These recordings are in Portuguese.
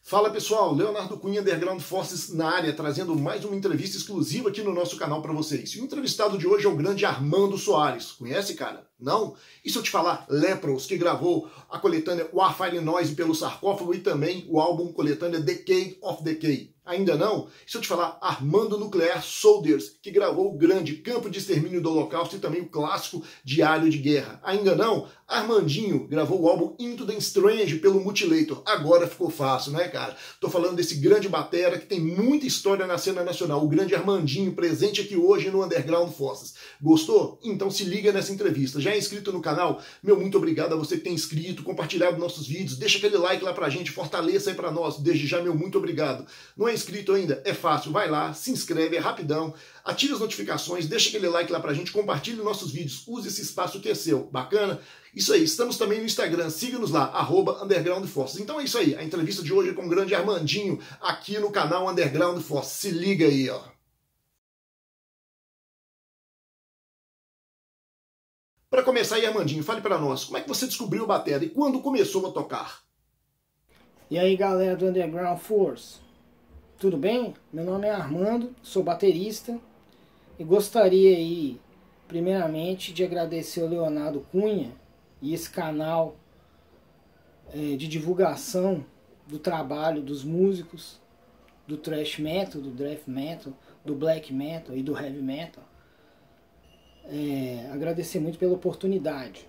Fala pessoal, Leonardo Cunha, Underground Forces na área, trazendo mais uma entrevista exclusiva aqui no nosso canal para vocês. E o entrevistado de hoje é o grande Armando Soares. Conhece, cara? Não? E se eu te falar Leprous, que gravou a coletânea Warfare Noise pelo Sarcófago e também o álbum coletânea Decade of Decay? Ainda não? E se eu te falar Armando Nuclear Soldiers, que gravou o grande Campo de Extermínio do Holocausto e também o clássico Diário de Guerra? Ainda não? Armandinho gravou o álbum Into the Strange pelo Mutilator. Agora ficou fácil, né, cara? Tô falando desse grande batera que tem muita história na cena nacional, o grande Armandinho, presente aqui hoje no Underground Forces. Gostou? Então se liga nessa entrevista. Já é inscrito no canal? Meu muito obrigado a você que tem inscrito, compartilhado nossos vídeos, deixa aquele like lá pra gente, fortaleça aí pra nós. Desde já, meu muito obrigado. Não é inscrito ainda? É fácil, vai lá, se inscreve, é rapidão, ative as notificações, deixa aquele like lá pra gente, compartilhe nossos vídeos, use esse espaço que é seu. Bacana? Isso aí, estamos também no Instagram, siga-nos lá, @undergroundforces. Então é isso aí, a entrevista de hoje é com o grande Armandinho, aqui no canal Underground Forces. Se liga aí, ó. Para começar aí, Armandinho, fale para nós, como é que você descobriu a bateria e quando começou a tocar? E aí, galera do Underground Force, tudo bem? Meu nome é Armando, sou baterista e gostaria aí, primeiramente, de agradecer ao Leonardo Cunha e esse canal de divulgação do trabalho dos músicos do thrash metal, do death metal, do black metal e do heavy metal. Agradecer muito pela oportunidade.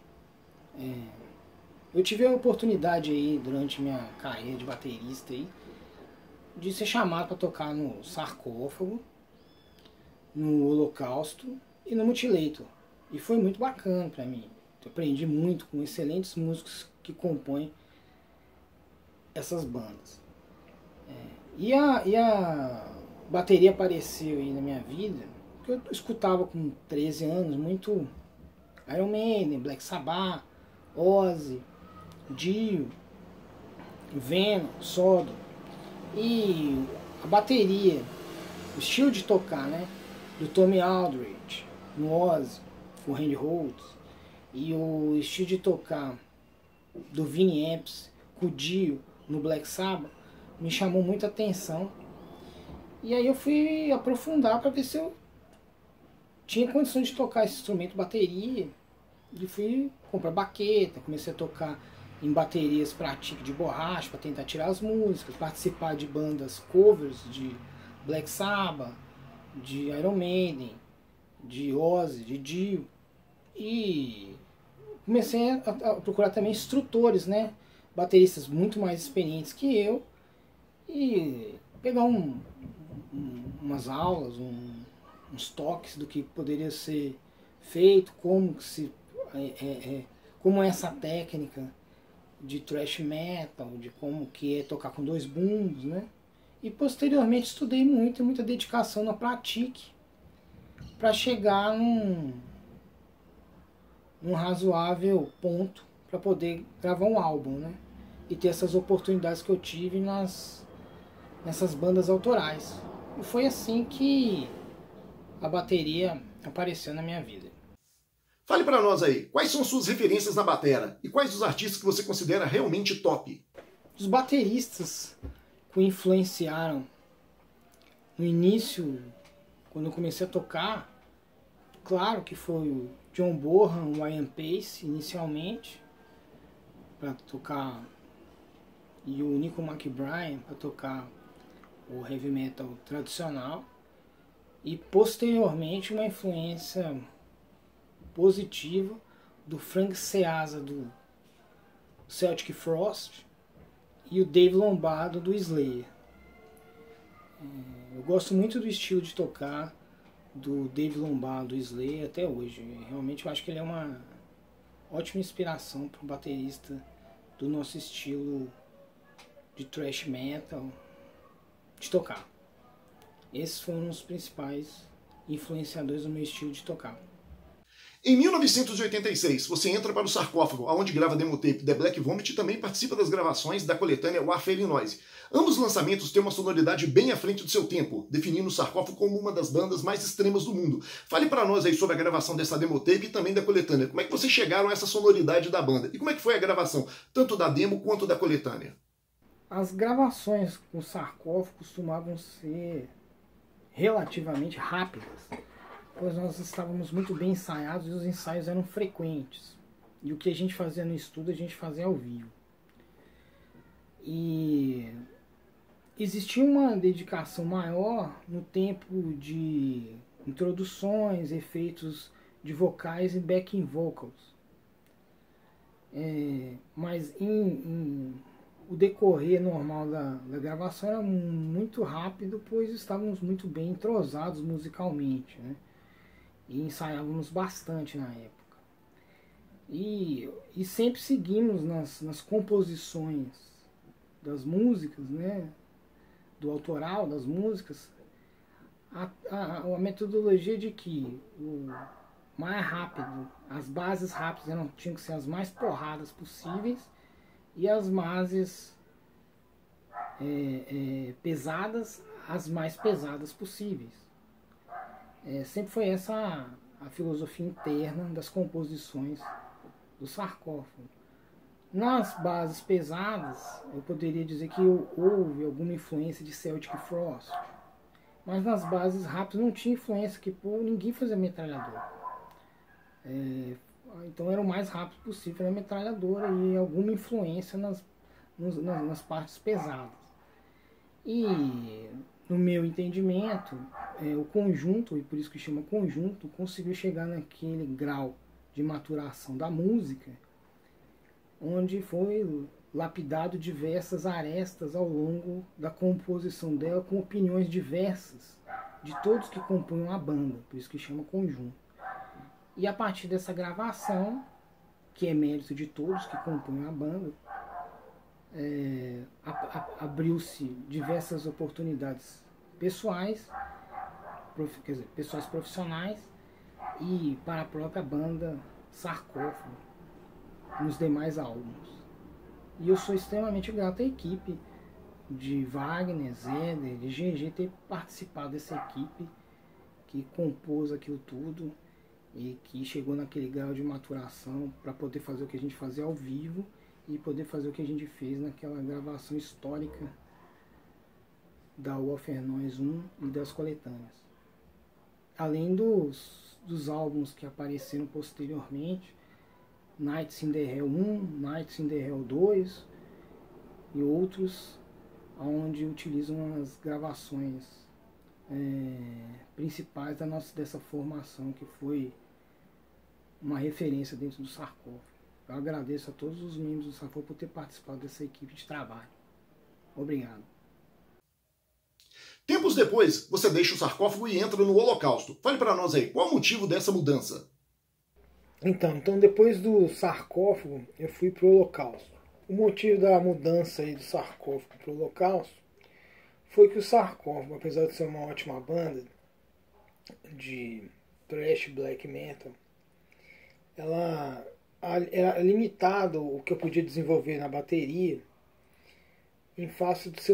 Eu tive a oportunidade aí durante minha carreira de baterista aí, de ser chamado para tocar no Sarcófago, no Holocausto e no Mutilator. E foi muito bacana para mim. Eu aprendi muito com excelentes músicos que compõem essas bandas. E a bateria apareceu aí na minha vida, porque eu escutava com 13 anos muito Iron Maiden, Black Sabbath, Ozzy, Dio, Venom, Sodom. E a bateria, o estilo de tocar, né, do Tommy Aldridge no Ozzy, o Randy Rhoads, e o estilo de tocar do Vinnie Appice com o Dio no Black Sabbath me chamou muita atenção. E aí eu fui aprofundar para ver se eu tinha condições de tocar esse instrumento, bateria. E fui comprar baqueta, comecei a tocar em baterias para tique de borracha, para tentar tirar as músicas, participar de bandas covers de Black Sabbath, de Iron Maiden, de Ozzy, de Dio. E comecei a procurar também instrutores, né? Bateristas muito mais experientes que eu, e pegar umas aulas, uns toques do que poderia ser feito, como é essa técnica de thrash metal, de como que é tocar com dois bumbos, né? E posteriormente estudei muita dedicação na pratique para chegar num razoável ponto para poder gravar um álbum, né? E ter essas oportunidades que eu tive nessas bandas autorais. E foi assim que a bateria apareceu na minha vida. Fale para nós aí, quais são suas referências na batera e quais os artistas que você considera realmente top? Os bateristas que me influenciaram no início, quando eu comecei a tocar, claro que foi o John Bonham, o Ian Pace inicialmente, para tocar, e o Nico McBride para tocar o heavy metal tradicional, e posteriormente uma influência positiva do Frank Ceasa do Celtic Frost e o Dave Lombardo do Slayer. Eu gosto muito do estilo de tocar do Dave Lombardo do Slayer até hoje. Realmente eu acho que ele é uma ótima inspiração para um baterista do nosso estilo de thrash metal de tocar. Esses foram os principais influenciadores do meu estilo de tocar. Em 1986, você entra para o Sarcófago, onde grava a demotape The Black Vomit e também participa das gravações da coletânea Warfare Noise. Ambos lançamentos têm uma sonoridade bem à frente do seu tempo, definindo o Sarcófago como uma das bandas mais extremas do mundo. Fale para nós aí sobre a gravação dessa demotape e também da coletânea. Como é que vocês chegaram a essa sonoridade da banda? E como é que foi a gravação, tanto da demo quanto da coletânea? As gravações com sarcófago costumavam ser relativamente rápidas, pois nós estávamos muito bem ensaiados e os ensaios eram frequentes. E o que a gente fazia no estúdio, a gente fazia ao vivo. E existia uma dedicação maior no tempo de introduções, efeitos de vocais e backing vocals. Mas o decorrer normal da gravação era muito rápido, pois estávamos muito bem entrosados musicalmente, né? E ensaiávamos bastante na época. E sempre seguimos nas composições das músicas, né? Do autoral das músicas, a metodologia de que o mais rápido, as bases rápidas tinham que ser as mais porradas possíveis e as bases pesadas, as mais pesadas possíveis. Sempre foi essa a filosofia interna das composições do sarcófago. Nas bases pesadas, eu poderia dizer que houve alguma influência de Celtic Frost, mas nas bases rápidas não tinha influência, que ninguém fazia metralhadora. Então era o mais rápido possível a metralhadora e alguma influência nas partes pesadas. E no meu entendimento, o conjunto, e por isso que chama conjunto, conseguiu chegar naquele grau de maturação da música, onde foi lapidado diversas arestas ao longo da composição dela, com opiniões diversas de todos que compunham a banda, por isso que chama conjunto. E a partir dessa gravação, que é mérito de todos que compunham a banda, abriu-se diversas oportunidades pessoais, pessoas profissionais e para a própria banda Sarcófago nos demais álbuns. E eu sou extremamente grato à equipe de Wagner, Zeder, de GG ter participado dessa equipe que compôs aquilo tudo e que chegou naquele grau de maturação para poder fazer o que a gente fazia ao vivo e poder fazer o que a gente fez naquela gravação histórica da Warfare Noise 1 e das coletâneas. Além dos álbuns que apareceram posteriormente, Nights in the Hell 1, Nights in the Hell 2 e outros, onde utilizam as gravações principais dessa formação, que foi uma referência dentro do sarcófago. Eu agradeço a todos os membros do sarcófago por ter participado dessa equipe de trabalho. Obrigado. Tempos depois, você deixa o sarcófago e entra no Holocausto. Fale para nós aí, qual é o motivo dessa mudança? Então depois do sarcófago, eu fui para o Holocausto. O motivo da mudança aí do sarcófago para o Holocausto foi que o sarcófago, apesar de ser uma ótima banda de thrash black metal, ela era limitado o que eu podia desenvolver na bateria em face de ser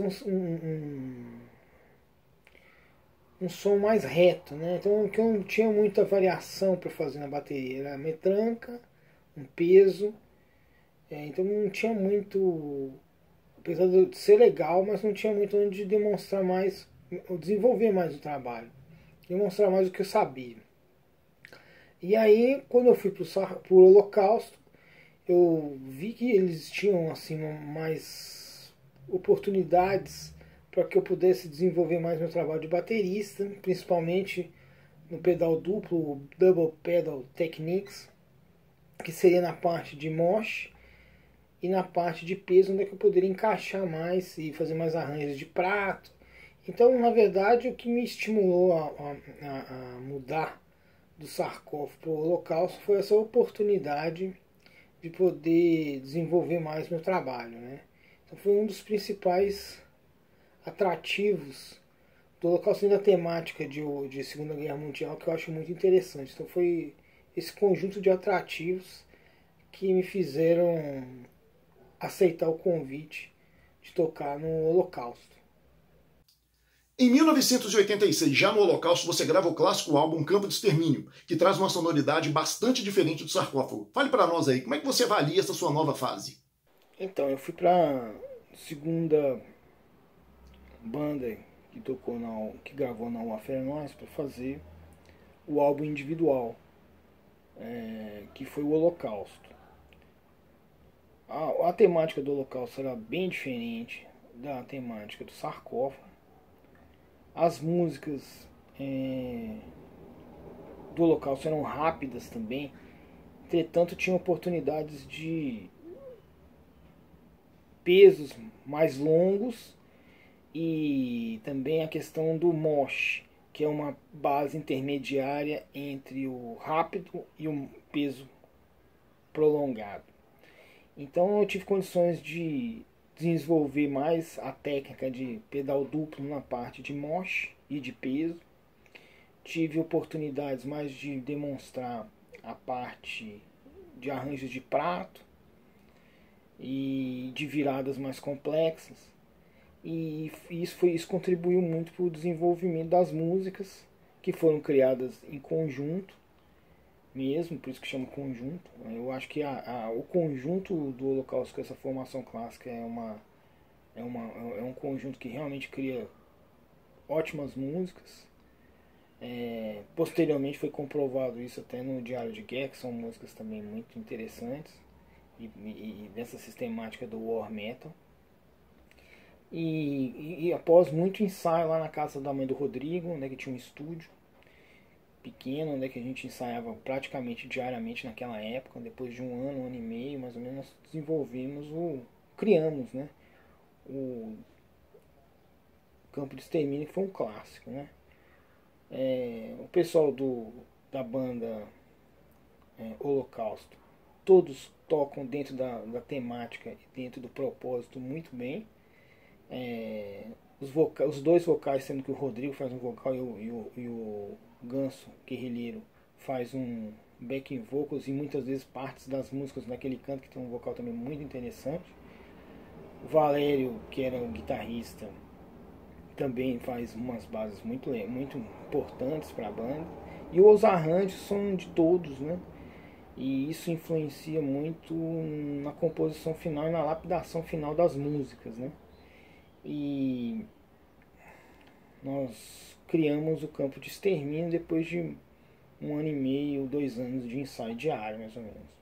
um som mais reto, né? Então que eu não tinha muita variação para fazer na bateria, era metranca, um peso, então não tinha muito, apesar de ser legal, mas não tinha muito onde demonstrar mais, desenvolver mais o trabalho, demonstrar mais o que eu sabia. E aí, quando eu fui para o Holocausto, eu vi que eles tinham assim mais oportunidades para que eu pudesse desenvolver mais meu trabalho de baterista, principalmente no pedal duplo, Double Pedal Techniques, que seria na parte de mosh e na parte de peso, onde é que eu poderia encaixar mais e fazer mais arranjos de prato. Então, na verdade, o que me estimulou a mudar do sarcófago para o Holocausto foi essa oportunidade de poder desenvolver mais meu trabalho, né? Então foi um dos principais atrativos do Holocausto da temática de Segunda Guerra Mundial, que eu acho muito interessante. Então foi esse conjunto de atrativos que me fizeram aceitar o convite de tocar no Holocausto. Em 1986, já no Holocausto, você grava o clássico álbum Campo de Extermínio, que traz uma sonoridade bastante diferente do sarcófago. Fale para nós aí, como é que você avalia essa sua nova fase? Então, eu fui para segunda banda que gravou na Warfare Noise para fazer o álbum individual, que foi o Holocausto. A temática do Holocausto era bem diferente da temática do Sarcófago. As músicas do Holocausto eram rápidas também, entretanto tinham oportunidades de pesos mais longos e também a questão do mosh, que é uma base intermediária entre o rápido e o peso prolongado. Então eu tive condições de desenvolver mais a técnica de pedal duplo na parte de mosh e de peso. Tive oportunidades mais de demonstrar a parte de arranjos de prato e de viradas mais complexas. E isso contribuiu muito para o desenvolvimento das músicas, que foram criadas em conjunto mesmo, por isso que chama conjunto. Eu acho que o conjunto do Holocausto com essa formação clássica é um conjunto que realmente cria ótimas músicas. Posteriormente foi comprovado isso até no Diário de Guerra, que são músicas também muito interessantes e dessa sistemática do War Metal. E após muito ensaio lá na casa da mãe do Rodrigo, né, que tinha um estúdio pequeno, né, que a gente ensaiava praticamente diariamente naquela época, depois de um ano e meio, mais ou menos, nós criamos, né, o Campo de Extermínio, que foi um clássico, né. O pessoal da banda Holocausto, todos tocam dentro da temática e dentro do propósito muito bem. Os dois vocais, sendo que o Rodrigo faz um vocal e o Ganso Guerrilheiro faz um backing vocals e muitas vezes partes das músicas naquele canto, que tem um vocal também muito interessante. O Valério, que era o guitarrista, também faz umas bases muito importantes para a banda. E os arranjos são de todos, né? E isso influencia muito na composição final e na lapidação final das músicas, né? E nós criamos o Campo de Extermínio depois de 1 ano e meio, 2 anos de ensaio diário, mais ou menos.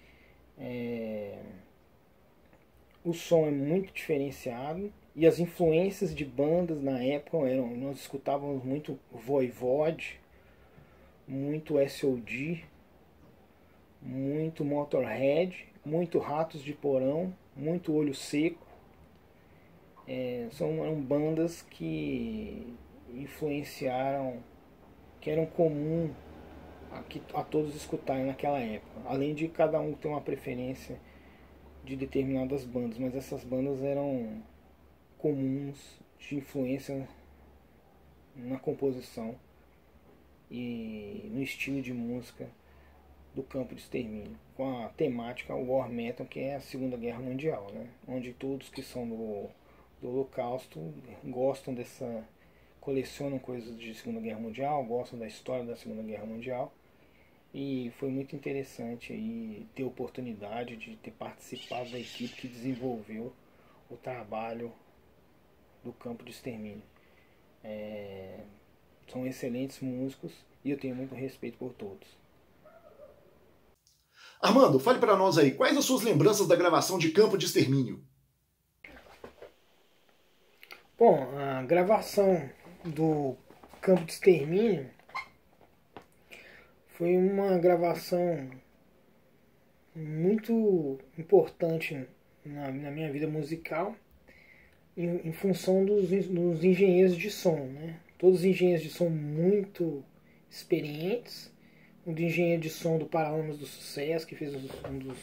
O som é muito diferenciado e as influências de bandas na época nós escutávamos muito Voivod, muito S.O.D., muito Motorhead, muito Ratos de Porão, muito Olho Seco. Eram bandas que influenciaram, que eram comum a todos escutarem naquela época, além de cada um ter uma preferência de determinadas bandas, mas essas bandas eram comuns de influência na composição e no estilo de música do Campo de Extermínio, com a temática War Metal, que é a Segunda Guerra Mundial, né? Onde todos que são do Holocausto gostam colecionam coisas de Segunda Guerra Mundial, gostam da história da Segunda Guerra Mundial. E foi muito interessante aí ter a oportunidade de ter participado da equipe que desenvolveu o trabalho do Campo de Extermínio. São excelentes músicos e eu tenho muito respeito por todos. Armando, fale para nós aí, quais as suas lembranças da gravação de Campo de Extermínio? Bom, a gravação do Campo de Extermínio foi uma gravação muito importante na minha vida musical, em função dos engenheiros de som, né? Todos os engenheiros de som muito experientes. Um do engenheiro de som do Paralamas do Sucesso, que fez os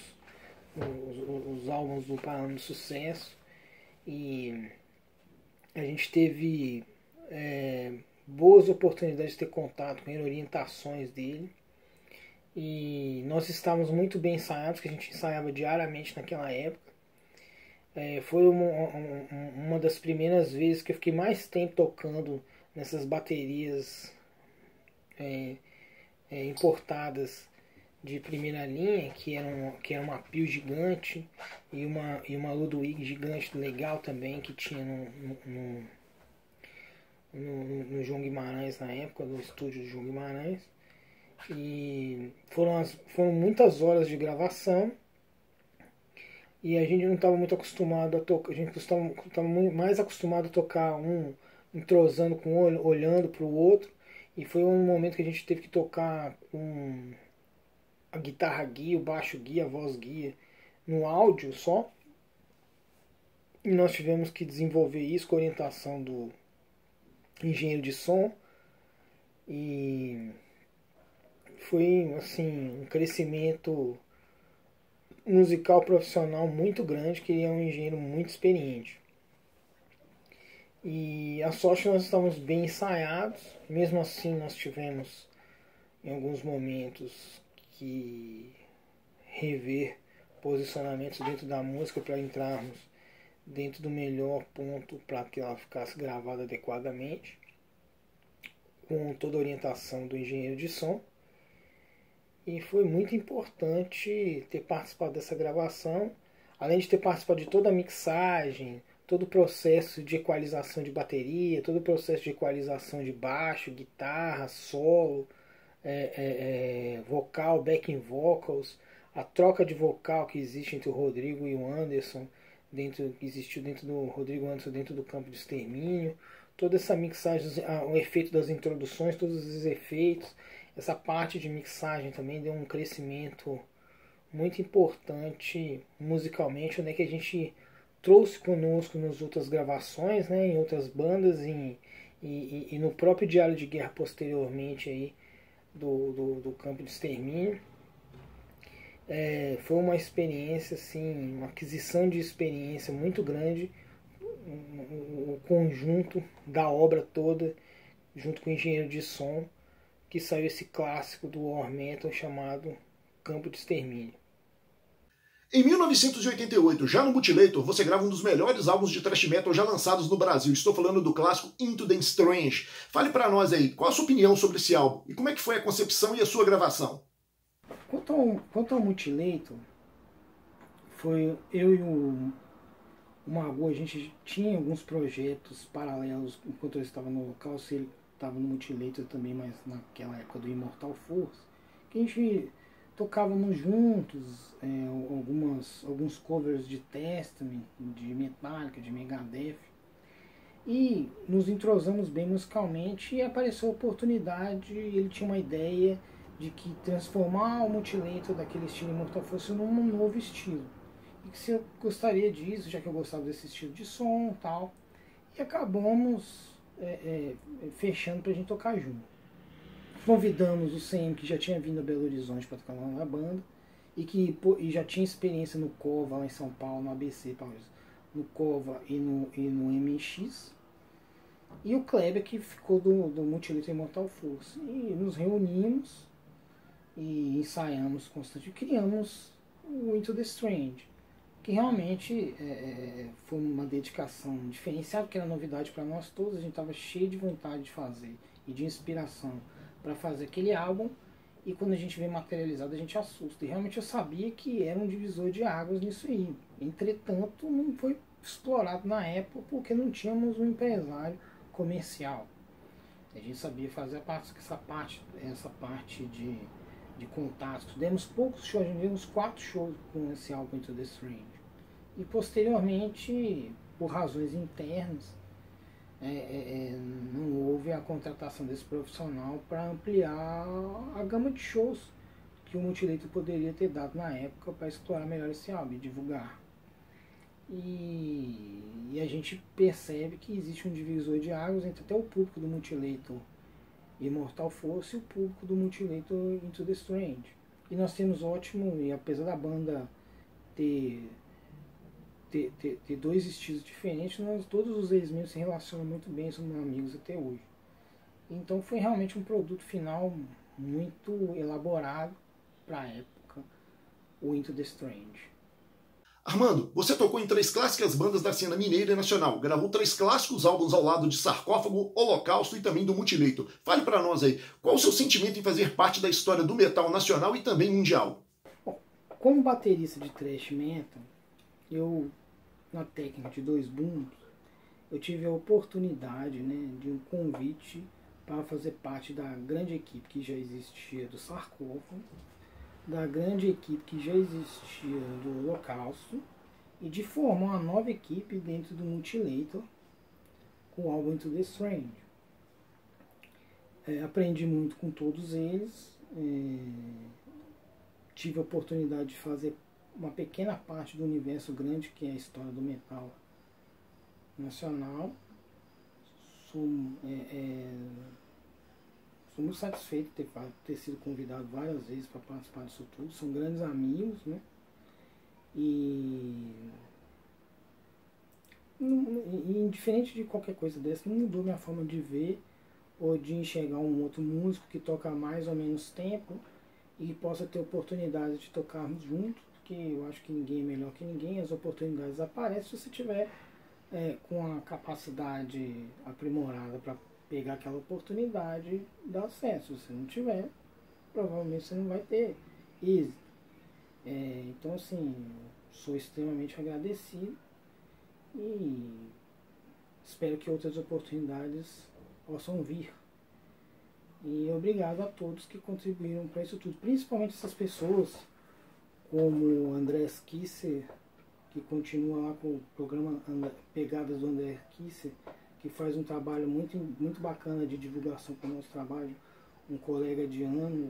álbuns do Paralamas do Sucesso. E a gente teve boas oportunidades de ter contato com ele, orientações dele. E nós estávamos muito bem ensaiados, que a gente ensaiava diariamente naquela época. Foi uma das primeiras vezes que eu fiquei mais tempo tocando nessas baterias importadas de primeira linha, que era uma Pio gigante e uma Ludwig gigante legal também, que tinha no João Guimarães na época, no estúdio do João Guimarães. E foram muitas horas de gravação e a gente não estava muito acostumado a tocar, a gente estava mais acostumado a tocar um entrosando com o outro, olhando para o outro, e foi um momento que a gente teve que tocar a guitarra guia, o baixo guia, a voz guia no áudio só, e nós tivemos que desenvolver isso com a orientação do engenheiro de som, e foi assim um crescimento musical profissional muito grande, que ele é um engenheiro muito experiente. E a sorte, nós estávamos bem ensaiados, mesmo assim nós tivemos em alguns momentos que rever posicionamentos dentro da música para entrarmos dentro do melhor ponto para que ela ficasse gravada adequadamente, com toda a orientação do engenheiro de som. E foi muito importante ter participado dessa gravação, além de ter participado de toda a mixagem, todo o processo de equalização de bateria, todo o processo de equalização de baixo, guitarra, solo, vocal, backing vocals, a troca de vocal que existe entre o Rodrigo e o Anderson, que existiu dentro do Rodrigo Anderson dentro do Campo de Extermínio, toda essa mixagem, o efeito das introduções, todos os efeitos. Essa parte de mixagem também deu um crescimento muito importante musicalmente, né, que a gente trouxe conosco nas outras gravações, né, em outras bandas e no próprio Diário de Guerra posteriormente aí do Campo de Extermínio. Foi uma experiência, assim, uma aquisição de experiência muito grande, o conjunto da obra toda, junto com o engenheiro de som, que saiu esse clássico do War Metal chamado Campo de Extermínio. Em 1988, já no Mutilator, você grava um dos melhores álbuns de thrash metal já lançados no Brasil. Estou falando do clássico Into the Strange. Fale pra nós aí, qual a sua opinião sobre esse álbum? E como é que foi a concepção e a sua gravação? Quanto ao Mutilator, foi eu e o Margot, a gente tinha alguns projetos paralelos enquanto eu estava no local, se ele estava no Mutilator também, mas naquela época do Immortal Force, que a gente tocávamos juntos alguns covers de Testament, de Metallica, de Megadeth, e nos entrosamos bem musicalmente, e apareceu a oportunidade, ele tinha uma ideia de que transformar o Mutilator daquele estilo Immortal Force num novo estilo, e que se eu gostaria disso, já que eu gostava desse estilo de som e tal, e acabamos fechando pra gente tocar junto. Convidamos o CM, que já tinha vindo a Belo Horizonte para tocar lá na banda, e já tinha experiência no Cova lá em São Paulo, no ABC, no Cova e no MX, e o Kleber, que ficou do Mutilator Immortal Force, e nos reunimos e ensaiamos constante, e criamos o Into the Strange, que realmente foi uma dedicação diferenciada, que era novidade para nós todos, a gente estava cheio de vontade de fazer e de inspiração para fazer aquele álbum, e quando a gente vê materializado a gente assusta, e realmente eu sabia que era um divisor de águas nisso aí. Entretanto, não foi explorado na época porque não tínhamos um empresário comercial. A gente sabia fazer essa parte de contatos. Demos poucos shows, demos 4 shows com esse álbum Into the Strange. E posteriormente, por razões internas, não houve a contratação desse profissional para ampliar a gama de shows que o Mutilator poderia ter dado na época para explorar melhor esse álbum e divulgar. E a gente percebe que existe um divisor de águas entre até o público do Mutilator Immortal Force e o público do Mutilator Into the Strange. E nós temos ótimo, e apesar da banda ter dois estilos diferentes, todos os ex-membros se relacionam muito bem, somos amigos até hoje. Então foi realmente um produto final muito elaborado para a época, o Into the Strange. Armando, você tocou em 3 clássicas bandas da cena mineira e nacional, gravou 3 clássicos álbuns ao lado de Sarcófago, Holocausto e também do Mutilator. Fale para nós aí, qual o seu sentimento em fazer parte da história do metal nacional e também mundial? Bom, como baterista de thrash metal, eu, na técnica de 2 booms, eu tive a oportunidade, né, de um convite para fazer parte da grande equipe que já existia do Sarcófago, da grande equipe que já existia do Holocausto e de formar uma nova equipe dentro do Mutilator com o álbum Into the Strange. Aprendi muito com todos eles, tive a oportunidade de fazer uma pequena parte do universo grande que é a história do metal nacional. Sou muito satisfeito de ter sido convidado várias vezes para participar disso tudo. São grandes amigos, né? E indiferente de qualquer coisa dessa, não mudou minha forma de ver ou de enxergar um outro músico que toca mais ou menos tempo e que possa ter oportunidade de tocarmos juntos, porque eu acho que ninguém é melhor que ninguém. As oportunidades aparecem se você tiver com a capacidade aprimorada para pegar aquela oportunidade, dá acesso. Se você não tiver, provavelmente você não vai ter êxito. Então, assim, sou extremamente agradecido e espero que outras oportunidades possam vir. E obrigado a todos que contribuíram para isso tudo, principalmente essas pessoas como o André Kisser, que continua lá com o programa Pegadas do André Kisser, que faz um trabalho muito, muito bacana de divulgação com o nosso trabalho, um colega de anos,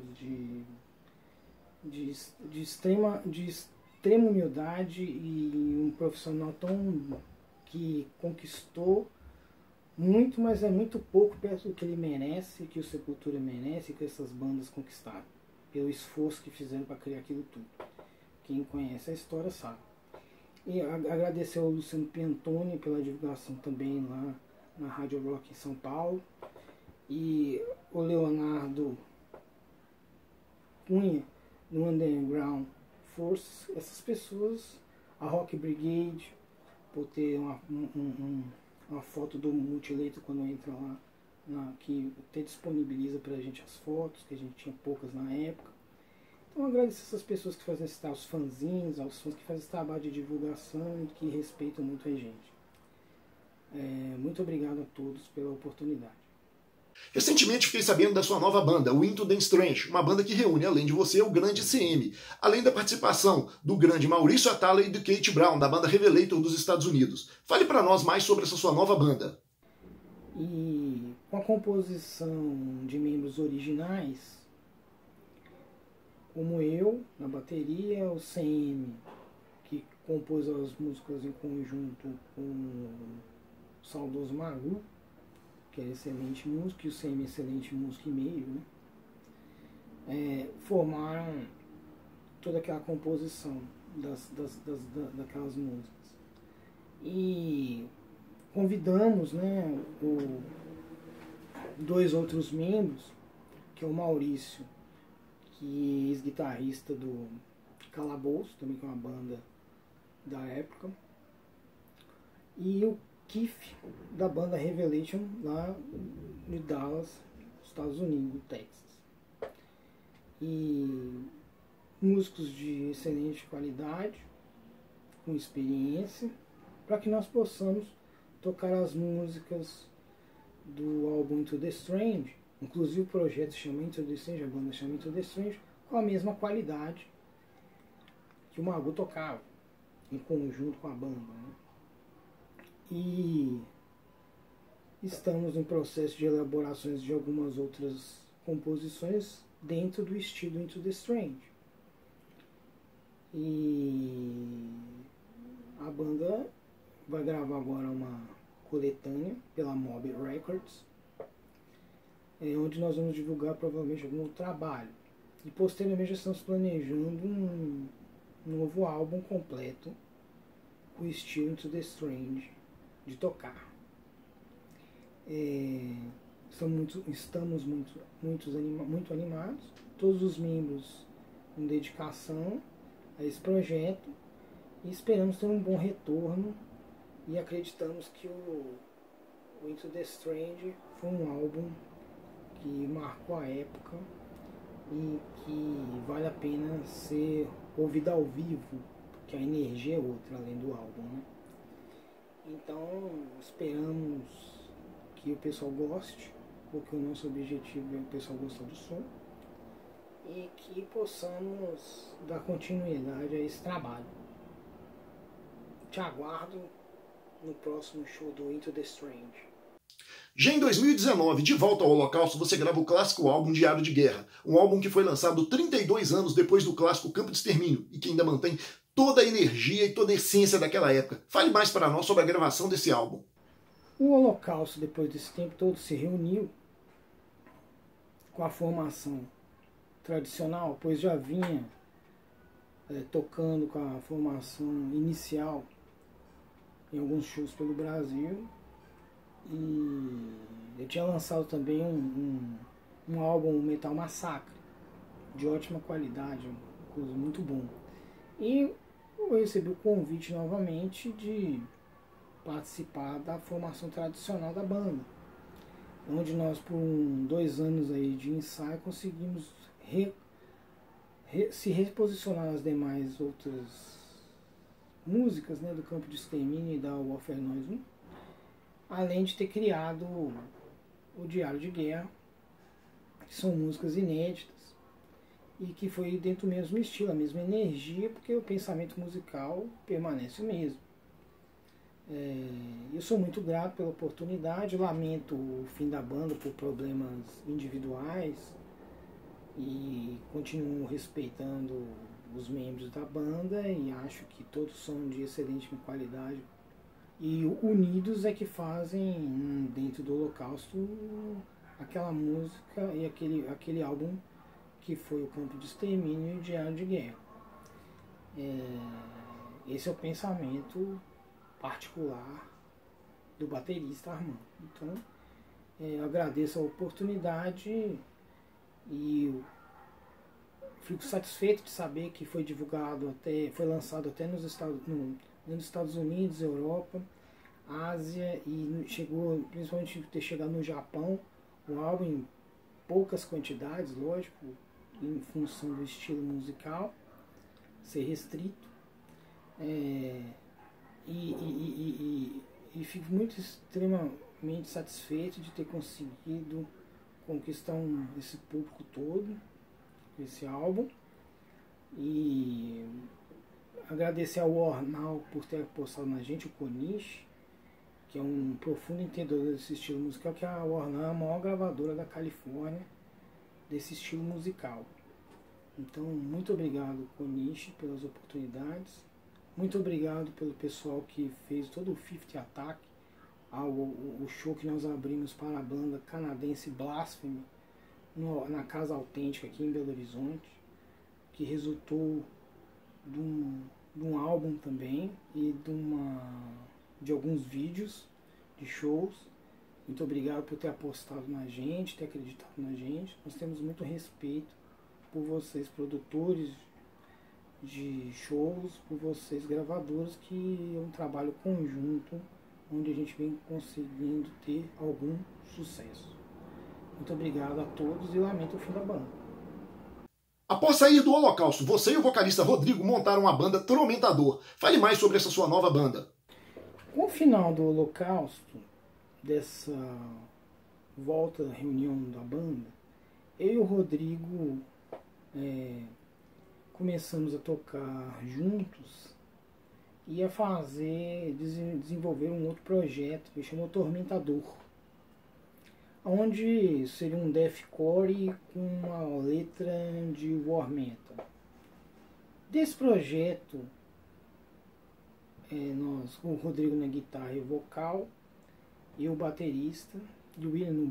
de extrema humildade e um profissional que conquistou muito, mas é muito pouco perto do que ele merece, que o Sepultura merece, que essas bandas conquistaram, pelo esforço que fizeram para criar aquilo tudo. Quem conhece a história sabe. E agradecer ao Luciano Piantoni pela divulgação também lá na Rádio Rock em São Paulo, e o Leonardo Cunha no Underground Force, essas pessoas, a Rock Brigade, por ter uma foto do Mutilator quando entra lá, que até disponibiliza pra gente as fotos, que a gente tinha poucas na época. Então agradecer essas pessoas que fazem esse trabalho, os fanzinhos, aos fãs que fazem esse trabalho de divulgação e que respeitam muito a gente. Muito obrigado a todos pela oportunidade. Recentemente fiquei sabendo da sua nova banda, o Into the Strange, uma banda que reúne, além de você, o grande CM, além da participação do grande Maurício Atala e do Kate Brown, da banda Revelator dos Estados Unidos. Fale para nós mais sobre essa sua nova banda. E com a composição de membros originais, como eu, na bateria, o CM, que compôs as músicas em conjunto com o saudoso Maru, que é excelente músico, e o CM excelente músico e meio, né? Formaram toda aquela composição daquelas músicas. E convidamos, né, 2 outros membros, que é o Maurício, que é ex-guitarrista do Calabouço, também que é uma banda da época, e o Keith, da banda Revelation, lá de Dallas, Estados Unidos, Texas. E músicos de excelente qualidade, com experiência, para que nós possamos tocar as músicas do álbum Into the Strange. Inclusive o projeto se chama Into the Strange, a banda chama Into the Strange, com a mesma qualidade que o Magu tocava, em conjunto com a banda, né? E estamos em processo de elaborações de algumas outras composições dentro do estilo Into the Strange. E a banda vai gravar agora uma coletânea pela Mob Records, onde nós vamos divulgar provavelmente algum trabalho. E posteriormente já estamos planejando um novo álbum completo, o estilo Into the Strange de tocar. Estamos muito animados, todos os membros com dedicação a esse projeto, E esperamos ter um bom retorno e acreditamos que o Into the Strange foi um álbum que marcou a época e que vale a pena ser ouvido ao vivo, porque a energia é outra além do álbum, né? Então esperamos que o pessoal goste, porque o nosso objetivo é o pessoal gostar do som e que possamos dar continuidade a esse trabalho. Te aguardo no próximo show do Into the Strange. Já em 2019, de volta ao Holocausto, você grava o clássico álbum Diário de Guerra, um álbum que foi lançado 32 anos depois do clássico Campo de Extermínio e que ainda mantém toda a energia e toda a essência daquela época. Fale mais para nós sobre a gravação desse álbum. O Holocausto, depois desse tempo todo, se reuniu com a formação tradicional, pois já vinha tocando com a formação inicial em alguns shows pelo Brasil. E eu tinha lançado também um álbum, Metal Massacre, de ótima qualidade, uma coisa muito bom. E eu recebi o convite novamente de participar da formação tradicional da banda, onde nós por 2 anos aí de ensaio conseguimos se reposicionar nas demais outras músicas, né, do Campo de Extermínio e da Warfare Noise 1, além de ter criado o Diário de Guerra, que são músicas inéditas e que foi dentro do mesmo estilo, a mesma energia, porque o pensamento musical permanece o mesmo. Eu sou muito grato pela oportunidade, lamento o fim da banda por problemas individuais e continuo respeitando os membros da banda e acho que todos são de excelente qualidade. E unidos é que fazem dentro do Holocausto aquela música e aquele álbum que foi o Campo de Extermínio e o Diário de Guerra. Esse é o pensamento particular do baterista Armando. Então, eu agradeço a oportunidade e fico satisfeito de saber que foi divulgado foi lançado até nos Estados Unidos, Europa, Ásia e chegou, principalmente ter chegado no Japão, o álbum em poucas quantidades, lógico, em função do estilo musical ser restrito. E fico muito extremamente satisfeito de ter conseguido conquistar esse público todo, esse álbum, e agradecer ao Warnal por ter apostado na gente, o Konishi, que é um profundo entendedor desse estilo musical, que a Warnal é a maior gravadora da Califórnia desse estilo musical. Então, muito obrigado, Konishi, pelas oportunidades. Muito obrigado pelo pessoal que fez todo o Fifth Attack, o show que nós abrimos para a banda canadense Blasphemy, na Casa Autêntica aqui em Belo Horizonte, que resultou de um álbum também e de alguns vídeos de shows. Muito obrigado por ter apostado na gente, ter acreditado na gente. Nós temos muito respeito por vocês, produtores de shows, por vocês, gravadores, que é um trabalho conjunto onde a gente vem conseguindo ter algum sucesso. Muito obrigado a todos e lamento o fim da banda. Após sair do Holocausto, você e o vocalista Rodrigo montaram a banda Tormentador. Fale mais sobre essa sua nova banda. Com o final do Holocausto, dessa volta, reunião da banda, eu e o Rodrigo começamos a tocar juntos e a desenvolver um outro projeto que chamou Tormentador, onde seria um deathcore com uma letra de war metal. Desse projeto, nós, com o Rodrigo na guitarra e vocal, eu o baterista e o William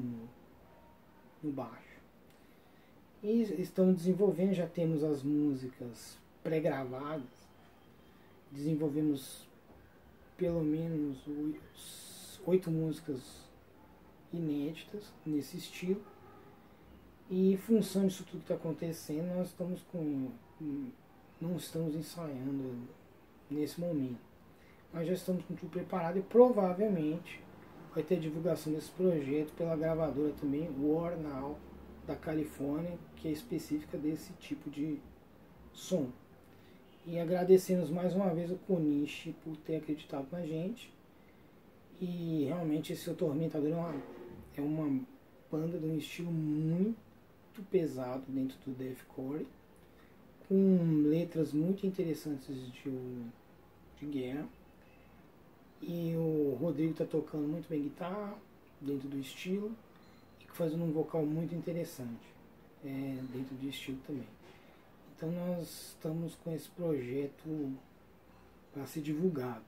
no baixo. E estamos desenvolvendo, já temos as músicas pré-gravadas, desenvolvemos pelo menos 8 músicas inéditas nesse estilo, e em função disso tudo que está acontecendo, nós não estamos ensaiando nesse momento. Mas já estamos com tudo preparado e provavelmente vai ter divulgação desse projeto pela gravadora também, War Now, da Califórnia, que é específica desse tipo de som. E agradecemos mais uma vez o Konishi por ter acreditado na gente. E realmente esse Tormentador é uma banda de um estilo muito pesado dentro do deathcore, com letras muito interessantes de guerra. E o Rodrigo está tocando muito bem guitarra dentro do estilo e fazendo um vocal muito interessante dentro do estilo também. Então nós estamos com esse projeto para ser divulgado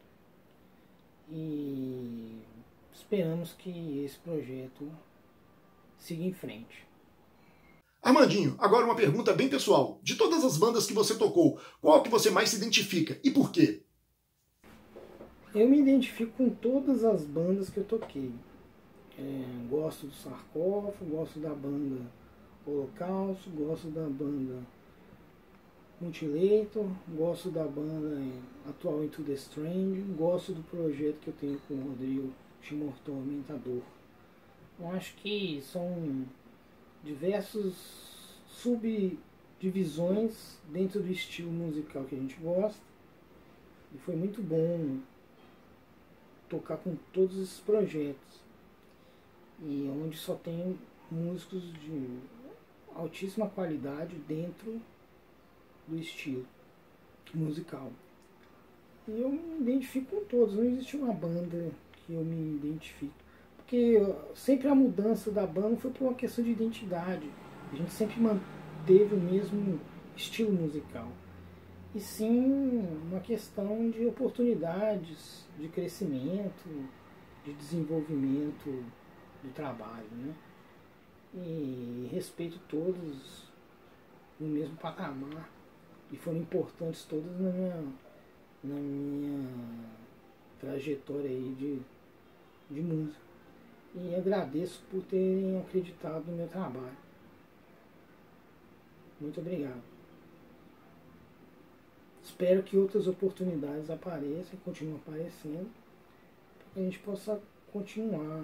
e esperamos que esse projeto siga em frente. Armandinho, agora uma pergunta bem pessoal. De todas as bandas que você tocou, qual que você mais se identifica e por quê? Eu me identifico com todas as bandas que eu toquei. Gosto do Sarcófago, gosto da banda Holocausto, gosto da banda Mutilator, gosto da banda atual Into the Strange, gosto do projeto que eu tenho com o Rodrigo, chama Tormentador. Eu acho que são diversas subdivisões dentro do estilo musical que a gente gosta. E foi muito bom tocar com todos esses projetos. E onde só tem músicos de altíssima qualidade dentro do estilo musical. E eu me identifico com todos, não existe uma banda que eu me identifico. Porque sempre a mudança da banda foi por uma questão de identidade. A gente sempre manteve o mesmo estilo musical. E sim uma questão de oportunidades, de crescimento, de desenvolvimento do trabalho, né? E respeito todos no mesmo patamar. E foram importantes todas na minha trajetória aí de música. E agradeço por terem acreditado no meu trabalho. Muito obrigado. Espero que outras oportunidades apareçam e continuem aparecendo, para que a gente possa continuar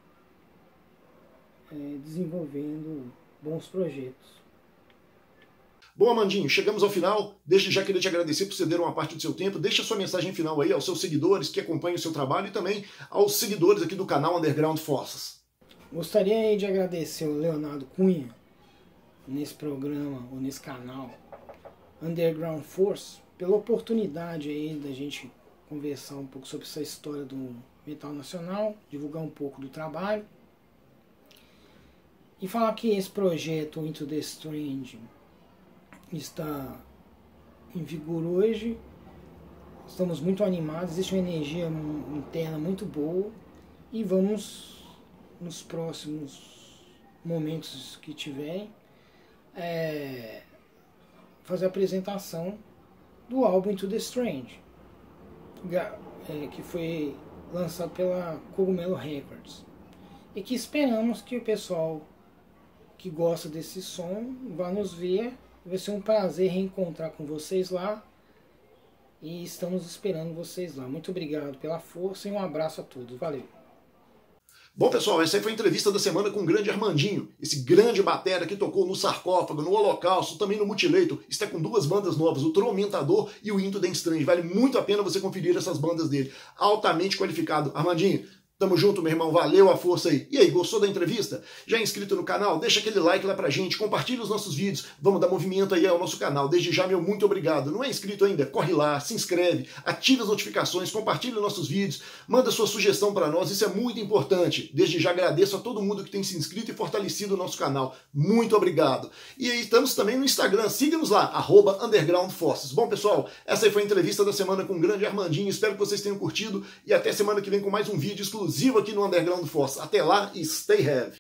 desenvolvendo bons projetos. Bom, Armandinho, chegamos ao final. Desde já queria te agradecer por ceder uma parte do seu tempo. Deixa sua mensagem final aí aos seus seguidores que acompanham o seu trabalho e também aos seguidores aqui do canal Underground Forces. Gostaria aí de agradecer o Leonardo Cunha nesse programa, ou nesse canal Underground Force, pela oportunidade aí da gente conversar um pouco sobre essa história do metal nacional, divulgar um pouco do trabalho e falar que esse projeto Into the Strange está em vigor hoje. Estamos muito animados, existe uma energia interna muito boa e vamos, nos próximos momentos que tiverem, fazer a apresentação do álbum Into the Strange, que foi lançado pela Cogumelo Records, e que esperamos que o pessoal que gosta desse som vá nos ver. Vai ser um prazer reencontrar com vocês lá e estamos esperando vocês lá. Muito obrigado pela força e um abraço a todos. Valeu! Bom, pessoal, essa aí foi a entrevista da semana com o grande Armandinho, esse grande batera que tocou no Sarcófago, no Holocausto, também no Mutilator. Está com duas bandas novas, o Tormentador e o Into the Strange. Vale muito a pena você conferir essas bandas dele. Altamente qualificado. Armandinho, tamo junto, meu irmão. Valeu a força aí. E aí, gostou da entrevista? Já é inscrito no canal? Deixa aquele like lá pra gente. Compartilha os nossos vídeos. Vamos dar movimento aí ao nosso canal. Desde já, meu muito obrigado. Não é inscrito ainda? Corre lá, se inscreve, ativa as notificações, compartilha os nossos vídeos, manda sua sugestão para nós. Isso é muito importante. Desde já agradeço a todo mundo que tem se inscrito e fortalecido o nosso canal. Muito obrigado. E aí, estamos também no Instagram. Siga-nos lá, @undergroundforces. Bom, pessoal, essa aí foi a entrevista da semana com o grande Armandinho. Espero que vocês tenham curtido e até semana que vem com mais um vídeo exclusivo aqui no Underground Force. Até lá e stay heavy!